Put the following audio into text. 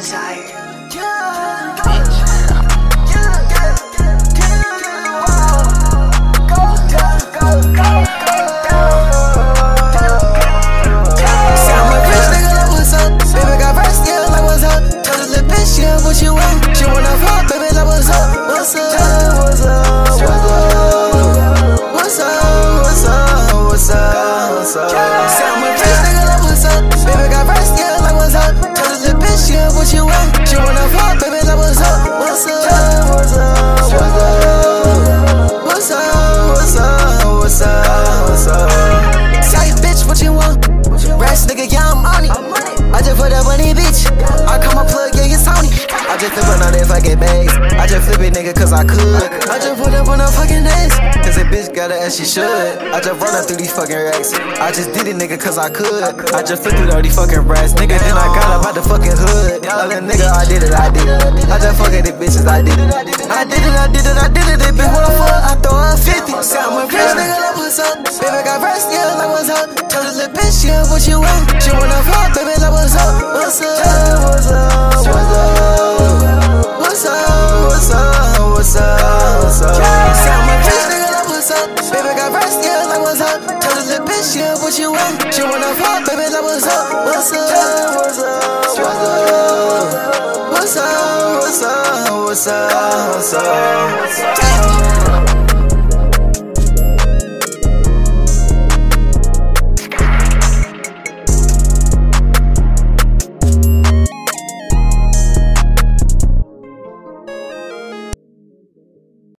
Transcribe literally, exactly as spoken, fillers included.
desired. What you want? She wanna fuck, baby, like what's up? What's up? What's up? What's up? What's up? What's up? What's up? Say I'm a rich nigga, like what's up? Baby got first, yeah, like what's up? Tell this little bitch, yeah, what you want? She wanna fuck, baby, like what's up? What's up? What's up? What's up? What's up? What's up? What's up? What's up? Say bitch, what you want? Rest nigga, yeah, I'm on it. I just put up on it, bitch. I come a plug, yeah, it's Tony. I just flip on that fucking bags. I just flip it, nigga, cause I could. I just put up on a fucking dance. Cause a bitch got it as she should. I just run up through these fucking racks. I just did it, nigga, cause I could. I just flipped through all these fucking rats. Nigga, then I got up out the fucking hood. All that nigga, I did it, I did it. I just fucking the bitches, I did it. I did it, I did it, I did it. They bitch wanna fuck, I throw her fifty. Say I'm a rich nigga, like what's up? Baby got first, yeah, like what's up? Tell this little bitch, yeah, what you want? She wanna fuck, baby, like what's up? What's up? What's up? What's up? What's up? What's up? What's up? What's up? Say I'm a rich nigga, like what's up? Baby got first, yeah, like what's up? Tell this little bitch, yeah, what you want? She wanna fuck, baby, like what's up? What's up? What's up? What's up? What's up? What's up? What's up? What's up?